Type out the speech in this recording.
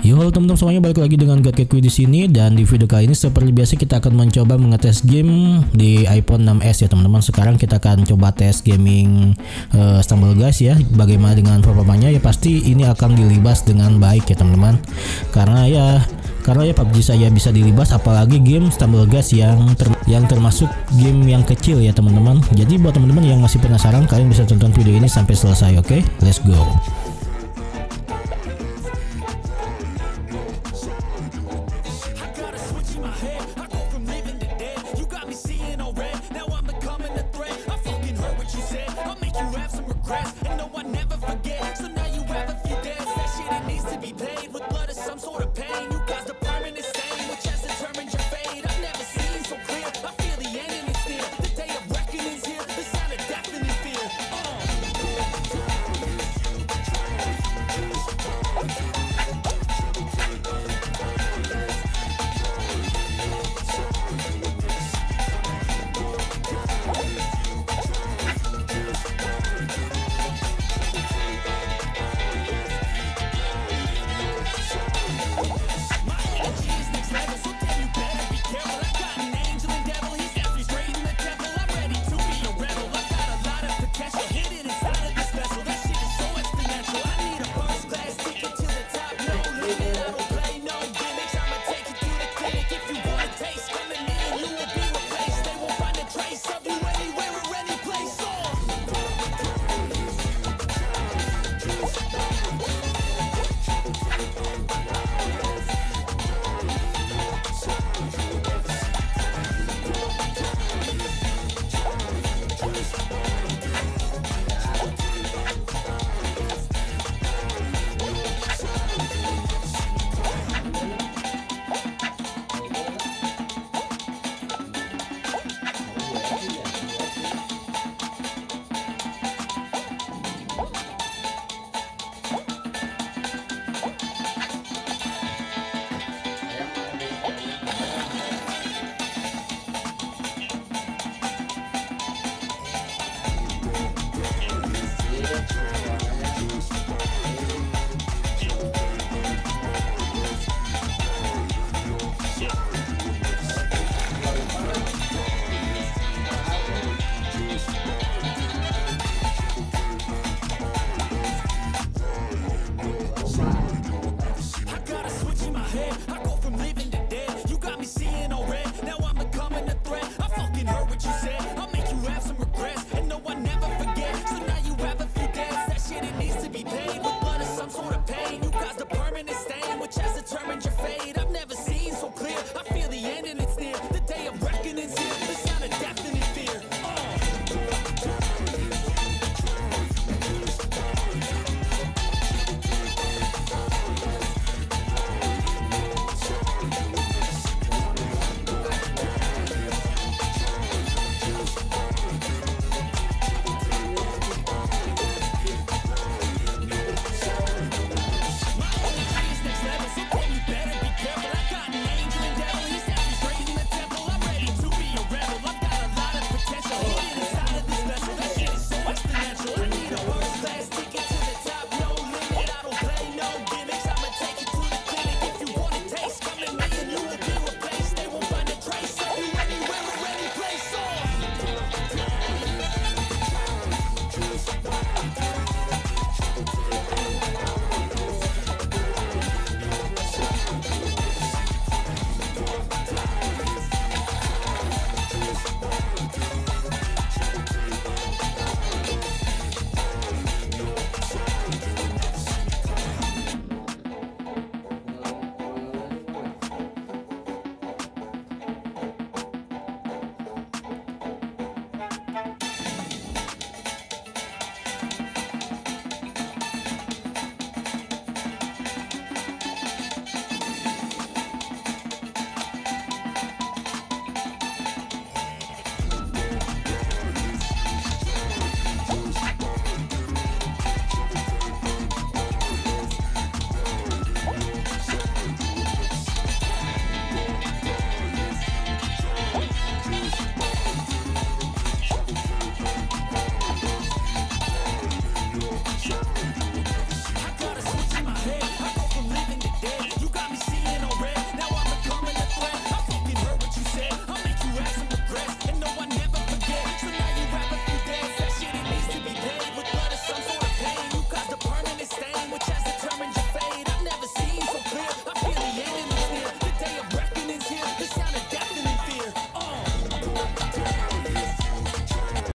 Yo teman-teman semuanya, balik lagi dengan Gadgetku di sini, dan di video kali ini seperti biasa kita akan mencoba mengetes game di iPhone 6s ya teman-teman. Sekarang kita akan coba tes gaming Stumble Guys ya. Bagaimana dengan performanya? Ya pasti ini akan dilibas dengan baik ya teman-teman. Karena ya PUBG saya bisa dilibas, apalagi game Stumble Guys yang termasuk game yang kecil ya teman-teman. Jadi buat teman-teman yang masih penasaran, kalian bisa tonton video ini sampai selesai. Oke, let's go.